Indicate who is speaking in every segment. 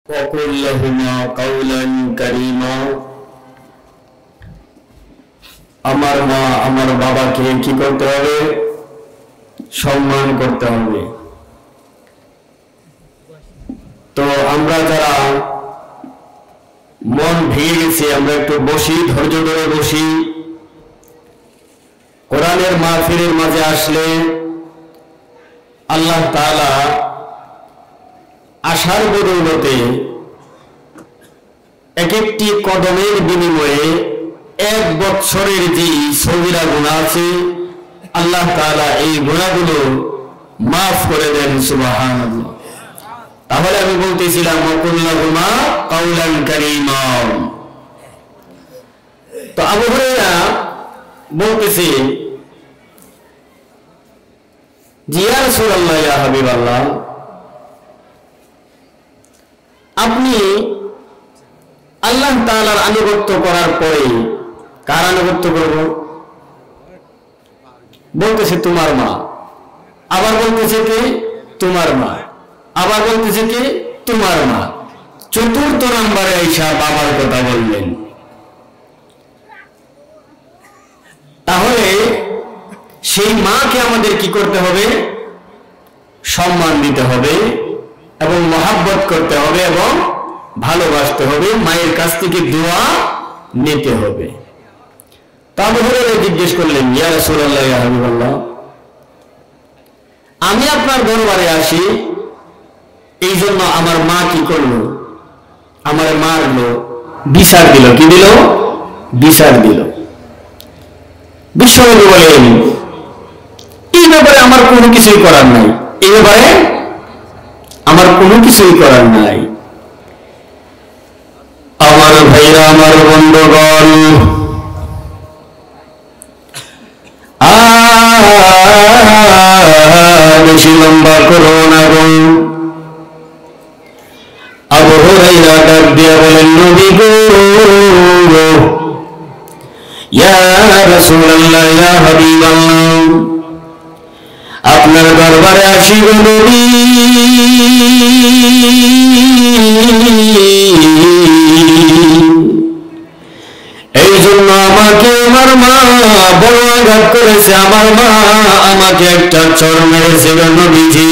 Speaker 1: وقل لهما قولا كريما আমার মা আমার বাবাকে কি করতে হবে? সম্মান করতে হবে। তো আমরা যারা মন ভেঙে গেছে আমরা একটু বসি, ধৈর্য ধরে বসি। কোরআনের মাহফিলের মাঝে আসলে আল্লাহ তাআলা আশার বদৌলতে এক একটি কদমের বিনিময়ে 1 বছরের যে সগীরা গুনাহ আছে আল্লাহ তাআলা এই গুনাহগুলো মাফ করে দেন। সুবহানাল্লাহ। তাহলে আমি বলতেছিলাম ওয়াকুল্লাহুমা কাওলান কারীমা। তো আবু হুরায়রা বলতেছে জি ইয়া রাসূলুল্লাহ ইয়া হাবিবাল্লাহ, আপনি আল্লাহ তাআলার আনুগত্য করার পরে কার আনুগত্য করব? বলতেছে তোমার মা, আবার বলতেছে কি তোমার মা, আবার বলতেছে কি তোমার মা। চতুর্থ নম্বরে আয়েশা বাবার কথা বললেন। তাহলে সেই মাকে আমাদের কি করতে হবে? সম্মান দিতে হবে এবং মহব্বত করতে হবে এবং ভালোবাসতে হবে। মায়ের কাছ থেকে দোয়া নিতে হবে। আবু হুরায়রা জিজ্ঞেস করলেন ইয়া রাসূলুল্লাহ ইয়া হাবিবাল্লাহ, আমি আপনার দরবারে আসি, এই জন্য আমার মা কি করলো? আমার মারলো, বিচার দিল। কি দিল? বিচার দিল। বিশ্বনবী বলেন এই ব্যাপারে আমার কোনো কিছুই করার নাই, এই ব্যাপারে আমার কোনো কিছুই করার নাই। আমার ভাইরা, আমার বন্ধুগণ, বেশি লম্বা করো না গো। আবু হুরায়রা ডাক দিয়া বলেন নবী গো, ইয়া রাসূলুল্লাহ ইয়া হাবিবাল্লাহ, আপনার দরবারে আসি গো নবী। এই জন্য আমাকে আমার মা বড় আঘাত করেছে, আমার মা আমাকে একটা চড় মেরেছে গো নবীজি।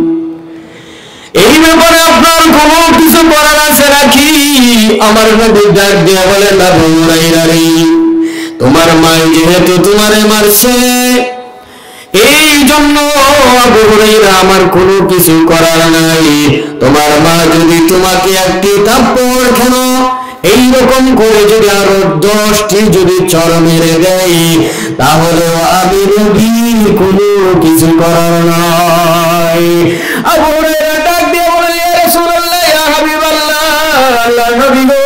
Speaker 1: এই ব্যাপারে আপনার কোনো কিছু করার আছে নাকি? আমার নবী ডাক দিয়া বলেন আবু হুরায়রা রে, তোমার মা যেহেতু তোমারে মারছে, এই জন্য আবু হুরায়রা আমার কোনো কিছু করার নাই। তোমার মা যদি তোমাকে একটি থাপ্পড় খেল, এইরকম করে যদি আরো 10টি যদি চড় মেরে দেয়, তাহলে আমি নবী কোনো কিছু করার নাই। আবু হুরায়রা ডাক দিয়ে বলে ইয়া রাসূলুল্লাহ ইয়া হাবিবাল্লাহ, আল্লাহর নবী গো,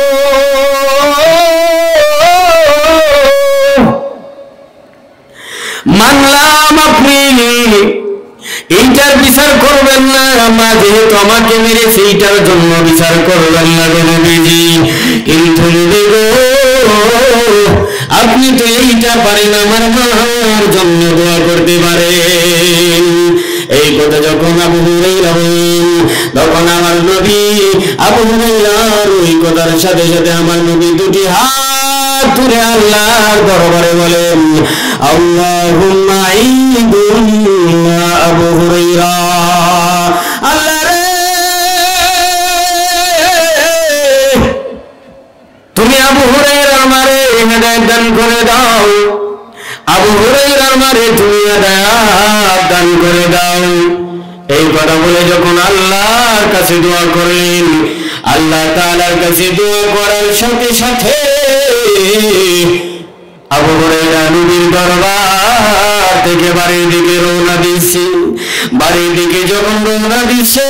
Speaker 1: মানলাম আপনি এইটার বিচার করবেন না, মা যেহেতু আমাকে মেরেছে এইটার জন্য বিচার করবেন না গো নবীজি। কিন্তু নবী গো, আপনি তো এইটা পারেন, আমার মার জন্য দোয়া করতে পারেন। এই কথা যখন আবু হুরায়রা বলেন, তখন আমার নবী আবু হুরায়রার ওই কথার সাথে সাথে আমার নবী দুটি হাত তুলে আল্লাহর দরবারে বলেন আল্লাহুম্মা ঈদুল্লাহ আবু হুরায়রা, আল্লাহ রে তুমি আবু হুরায়রার মারে হেদায়েত দান করে দাও, আবু হুরায়রার মারে তুমি হেদায়েত দান করে দাও। এই কথা বলে যখন আল্লাহর কাছে দোয়া করলেন, আল্লাহ তাআলার কাছে দোয়া করার সাথে সাথে আবু হুরায়রা নবীর দরবার থেকে বাড়ির দিকে রওনা দিচ্ছে। বাড়ির দিকে যখন রওনা দিচ্ছে,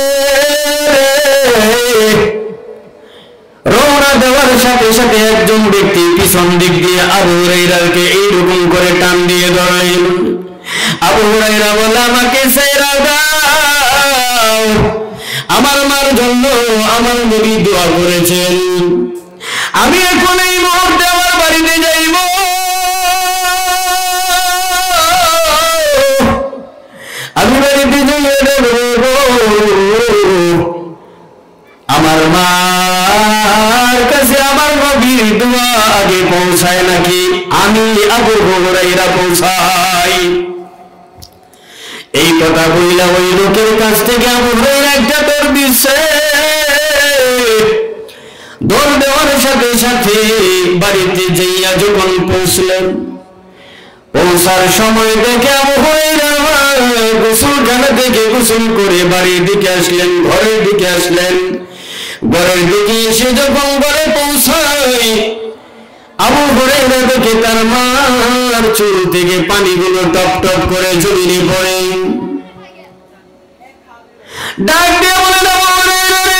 Speaker 1: রওনা দেওয়ার সাথে সাথে একজন ব্যক্তি পিছন দিক দিয়ে আবু হুরায়রাকে এইরকম করে টান দিয়ে ধরলেন। আবু হুরায়রা বলে আমাকে ছেড়ে দাও, আমার মার জন্য আমার নবী দোয়া করেছেন, আমি এখন এই মুহূর্তে আমার বাড়িতে যাইব। আমি বাড়িতে যাইব, আমার আমার কাছে আমার নবীর দোয়া আগে পৌঁছায় নাকি আমি আবু হুরায়রা পৌঁছাই? এই কথা বইলা ওই লোকের কাছ থেকে আবু হুরায়রা একটা দৌড় দিচ্ছে। দৌড় দেওয়ার সাথে সাথে বাড়িতে যাইয়া যখন পৌঁছলেন, পৌঁছার সময় দেখে আবু হুরায়রা গোসলখানা থেকে গোসল করে বাড়ির দিকে আসলেন, ঘরের দিকে আসলেন। ঘরের দিকে এসে যখন ঘরে পৌঁছায়, আবু হুরায়রা দেখে তার মার চুল থেকে পানিগুলো টপ টপ করে জমিনে পড়ে। ডাক দিয়ে বলেন, আবু হুরায়রা রে,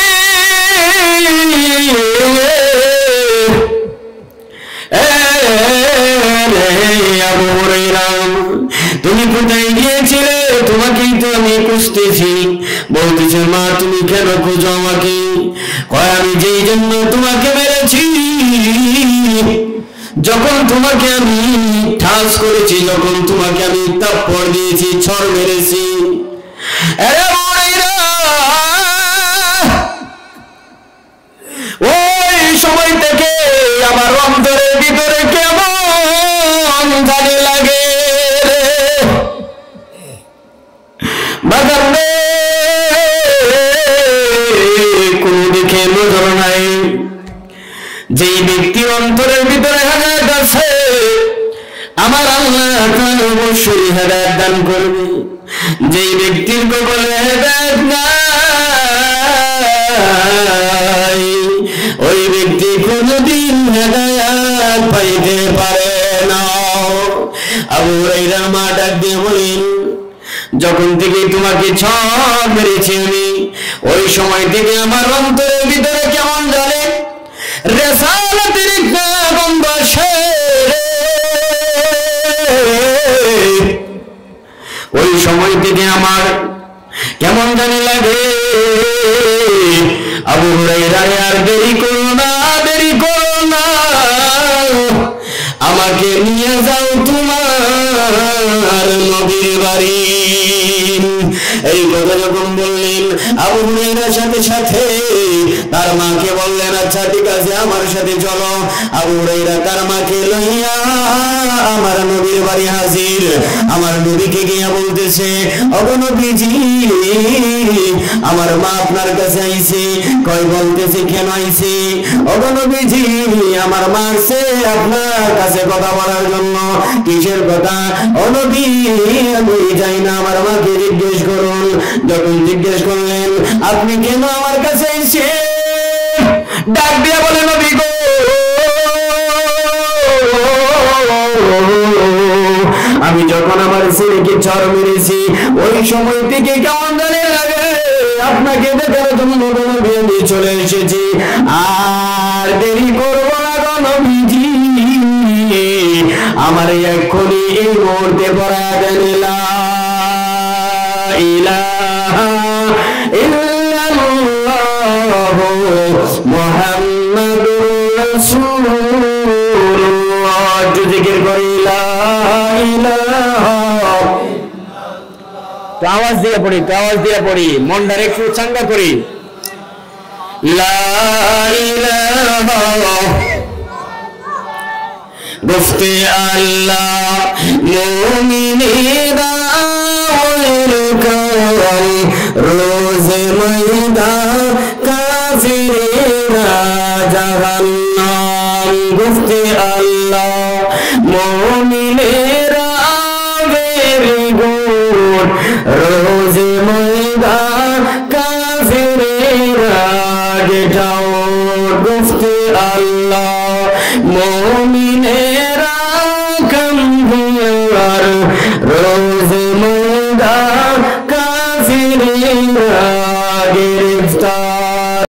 Speaker 1: আবু হুরায়রা তুমি কোথায় গিয়েছিলে? তোমাকেই তো আমি খুঁজতেছি। বলতেছে, মা তুমি কেন খুঁজো আমাকে? কয় আমি যেই জন্য তোমাকে মেরেছি, যখন তোমাকে আমি ঠাস করেছি, যখন তোমাকে আমি থাপ্পড় দিয়েছি, ছড় মেরেছি, ওই সময় থেকে আমার অন্তরের ভিতরে কেমন জানি লাগে বাগান, কোন দিকে নজর নাই। যেই ব্যক্তির অন্তরের ভিতরে হেদায়েত আছে, আমার আল্লাহ তাআলা অবশ্যই হেদায়েত দান করবে। যেই ব্যক্তির কপালে হেদায়েত নাই, ওই ব্যক্তি কোনদিন হেদায়েত পাইতে পারে না। আবু হুরায়রা মা ডাক দিয়ে বলেন, যখন থেকে তোমাকে ছড় মেরেছি আমি, ওই সময় থেকে আমার অন্তরের ভিতরে কেমন জানে রেসালাতের একটা গন্ধ আসে। ওই সময় থেকে আমার কেমন জানি লাগে। আবু হুরায়রা আর দেরি করো না, দেরি করো না, আমাকে নিয়ে যাও তোমার নবীর বাড়ি। এই কথা যখন বললেন, আবু হুরায়রার সাথে সাথে তার মাকে বললেন, আচ্ছা ঠিক আছে আমার সাথে চলো। আবু হুরায়রা তার মাকে লইয়া আমার নবীর বাড়ি হাজির। আমার নবীকে গিয়া বলতেছে, ওগো নবীজি, আমার মা আপনার কাছে আইছে। কই বলতেছে, কেন আইছে? ওগো নবীজি, আমার মা আসছে আপনার কাছে কথা বলার জন্য। কিসের কথা? ও নবী, আমি যাই না, আমার মাকে জিজ্ঞেস করুন। যখন জিজ্ঞেস করলেন, আপনি কেন আমার কাছে আইছে? ডাক দিয়া বলে, নবী গো, আমি যখন আমার ছেলেকে ছড় মেরেছি, ওই সময় থেকে কেমন জানি লাগে, আপনাকে দেখার জন্য নবী আমি চলে এসেছি। আর দেরি করবো না গো নবীজি, আমার এক্ষুনি এই মুহূর্তে পড়া দেন লা ইলাহা ইল্লাল্লাহু মুহাম্মাদুর রাসূলুল্লাহ। জিকির করি লা ইলাহা। তো আওয়াজ দিয়ে পড়ি, তো আওয়াজ দিয়ে পড়ি, মনটা একটু চাঙ্গা করি। লা ইলাহা গুফতে আল্লাহ মুমিনেরা ওয়ালকাল রোজে ময়দান কাফিরেরা জাহান্নাম। গুফতে আল্লাহ মুমিনেরা ভেরি গুড, রোজে ময়দান কাফিরেরা গেট আউট। গুফতে আল্লাহ মুমিনেরা কাম হিয়ার, রোজে ময়দান কাফিরেরা